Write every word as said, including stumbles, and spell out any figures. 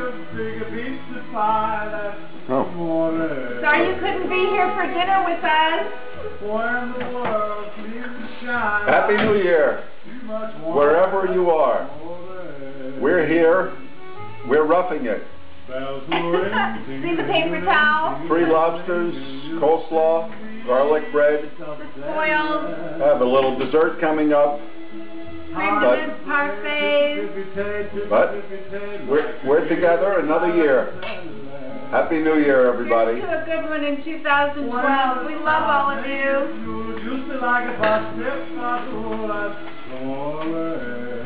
Oh. Sorry you couldn't be here for dinner with us. Happy New Year, wherever you are. We're here. We're roughing it. See the paper towel? Free lobsters, coleslaw, garlic bread. The spoils. Have a little dessert coming up. Cream But, of parfaits. but we're, we're together another year. Happy New Year, everybody. Here's to a good one in two thousand twelve. We love all of you.